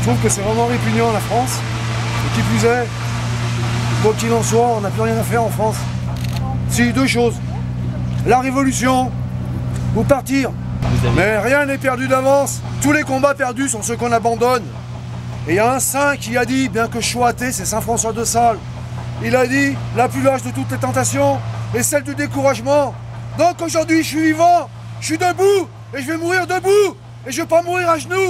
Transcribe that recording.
trouve que c'est vraiment répugnant la France. Et qui plus est, quoi qu'il en soit, on n'a plus rien à faire en France. Si, deux choses. La révolution ou partir. Mais rien n'est perdu d'avance. Tous les combats perdus sont ceux qu'on abandonne. Et il y a un saint qui a dit, bien que je sois athée, c'est Saint François de Sales. Il a dit, la plus lâche de toutes les tentations est celle du découragement. Donc aujourd'hui, je suis vivant, je suis debout, et je vais mourir debout, et je vais pas mourir à genoux.